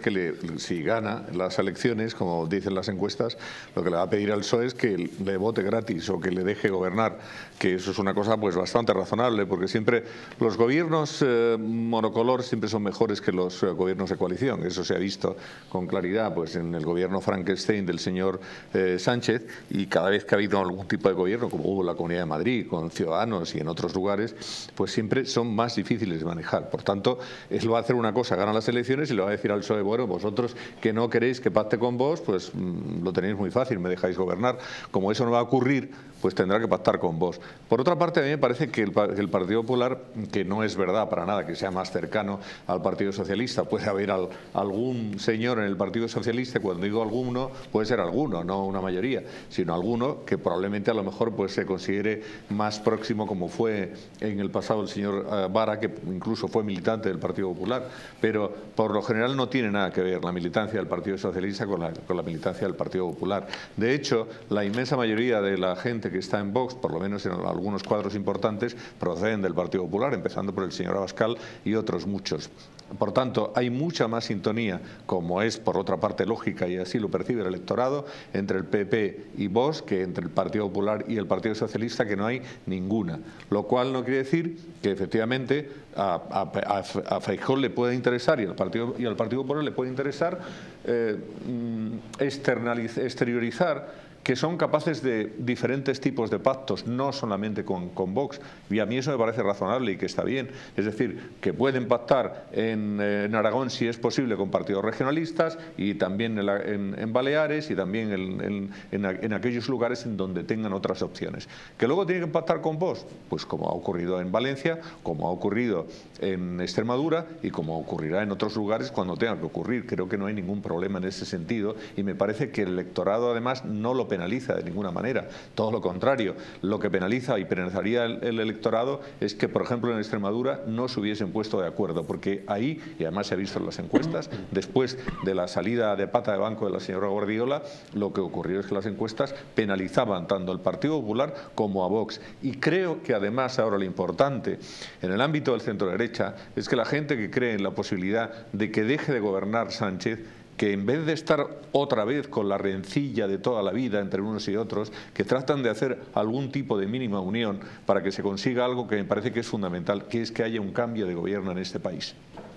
que si gana las elecciones, como dicen las encuestas, lo que le va a pedir al PSOE es que le vote gratis o que le deje gobernar, que eso es una cosa pues bastante razonable, porque siempre los gobiernos monocolor siempre son mejores que los gobiernos de coalición. Eso se ha visto con claridad pues en el gobierno Frankenstein del señor Sánchez, y cada vez que ha habido algún tipo de gobierno, como hubo en la Comunidad de Madrid, con Ciudadanos y en otros lugares, pues siempre son más difíciles de manejar. Por tanto, él va a hacer una cosa, gana las elecciones y le va a decir al PSOE, bueno, vosotros que no queréis que pacte con vos, pues lo tenéis muy fácil, me dejáis gobernar. Como eso no va a ocurrir, pues tendrá que pactar con vos. Por otra parte, a mí me parece que el Partido Popular, que no es verdad para nada que sea más cercano al Partido Socialista, puede haber algún señor en el Partido Socialista, cuando digo alguno, puede ser alguno, no una mayoría, sino alguno que probablemente a lo mejor pues se considere más próximo, como fue en el pasado el señor Vara, que incluso fue militante del Partido Popular, pero por lo general no tiene nada que ver la militancia del Partido Socialista con la militancia del Partido Popular. De hecho, la inmensa mayoría de la gente que está en Vox, por lo menos en algunos cuadros importantes, proceden del Partido Popular, empezando por el señor Abascal y otros muchos. Por tanto, hay mucha más sintonía, como es por otra parte lógica y así lo percibe el electorado, entre el PP y Vox que entre el Partido Popular y el Partido Socialista, que no hay ninguna. Lo cual no quiere decir que efectivamente a Feijóo le pueda interesar y al Partido Popular le puede interesar exteriorizar que son capaces de diferentes tipos de pactos, no solamente con Vox, y a mí eso me parece razonable y que está bien. Es decir, que pueden pactar en Aragón, si es posible, con partidos regionalistas, y también en Baleares, y también en aquellos lugares en donde tengan otras opciones. ¿Que luego tienen que pactar con Vox? Pues como ha ocurrido en Valencia, como ha ocurrido en Extremadura, y como ocurrirá en otros lugares cuando tenga que ocurrir. Creo que no hay ningún problema en ese sentido, y me parece que el electorado además no lo penaliza de ninguna manera, todo lo contrario. Lo que penaliza y penalizaría el electorado es que, por ejemplo, en Extremadura no se hubiesen puesto de acuerdo, porque ahí, y además se ha visto en las encuestas, después de la salida de pata de banco de la señora Guardiola, lo que ocurrió es que las encuestas penalizaban tanto al Partido Popular como a Vox. Y creo que además ahora lo importante en el ámbito del centro derecha es que la gente que cree en la posibilidad de que deje de gobernar Sánchez, que en vez de estar otra vez con la rencilla de toda la vida entre unos y otros, que tratan de hacer algún tipo de mínima unión para que se consiga algo que me parece que es fundamental, que es que haya un cambio de gobierno en este país.